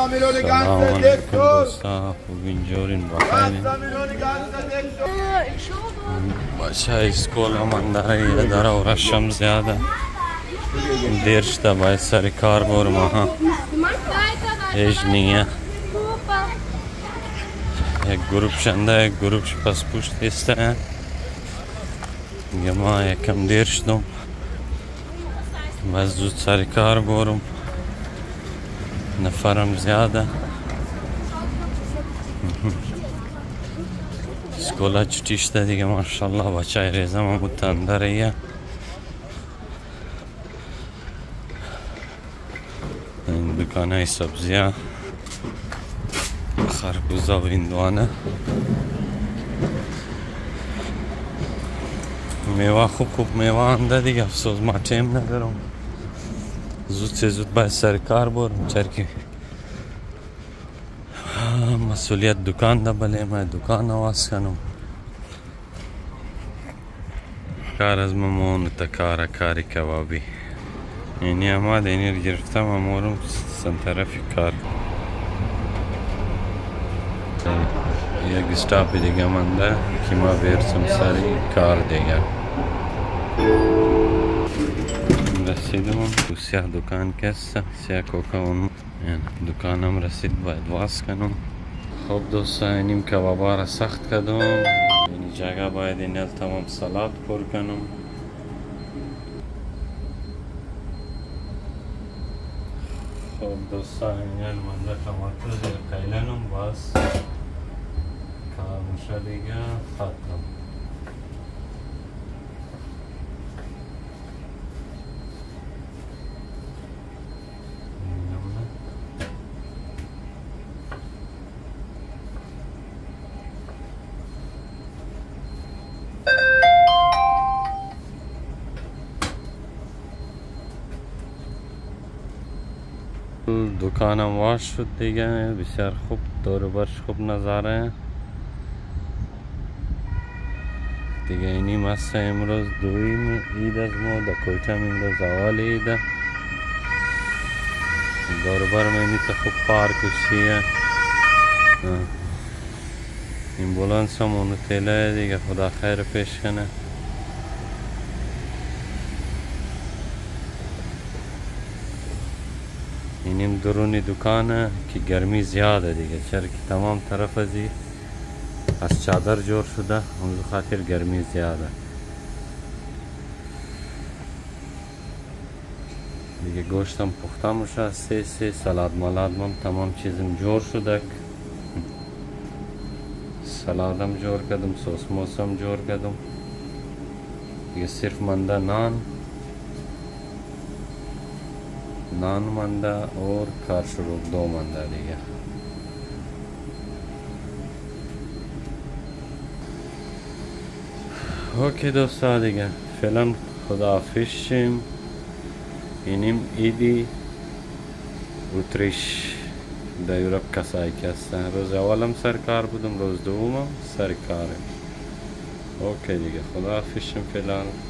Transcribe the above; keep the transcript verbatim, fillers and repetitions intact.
سلام علیکم دوستا، خوبین جورین بخیرین. بچه اسکول من داره داره و رشم زیاده دیرش تا باید سر کار برم ها هیچ نیه. یک گروپ شنده یک گروپش پس پشت ایسته میگه ما یکم دیر شدم بس زود سر کار برم نفرم زیاده. اسکولا چوتی شده دیگه ماشالله بچه های ریزم همون تندره ایه. این دکانه های سبزی ها خربوزه و هندوانه میوه خوب خوب میوه انده دیگه. افسوس ما تیم ندارم زود سه زود باید سر کار برم چرکی مسئولیت دکان ده بله ما دکان آواز کنم کار از ممون تا کار کاری کبابی اینی اما ده اینی رو گرفتم امورم سن طرفی کار یک استاپی دیگه من ده که ما برسم سری کار دیگه رسیدم تو سیاه دکان کسته سیاه کوکا اون دکانم رسید باید واس کنم. خب دوستا اینیم کبابا را سخت کردم اینی جگه باید اینل تمام سلات پر کنم. خب دوستا اینل منده تماتو زیر قیلنم باز کار میشه دیگه ختم. دکانم واش شد دیگه بسیار خوب دور برش خوب نظاره دیگه. اینی مسته امروز دویم اید از ما در کویتم این زوال ایده دور بر مینی تا خوب پارک و چیه ایمبولانس هم اونو تیله دیگه خدا خیر پیش کنه. اینیم درونی دکانه که گرمی زیاده دیگه چرا که تمام طرف ازی از چادر جور شده اون خاطر گرمی زیاده دیگه. گوشتم پخته میشه سه سه سلاد ملاد من تمام چیزم جور شده سلادم جور کردم سوس موسم جور کردم دیگه صرف منده نان نان منده اور کار شروع دو منده دیگه. اوکی دوستا دیگه فعلا خداحافظ شیم. اینیم ایدی اتریش در یورپ کسایی که هستن. روز اولم سر کار بودم روز دومم سر کارم. اوکی دیگه خداحافظ شیم فعلا.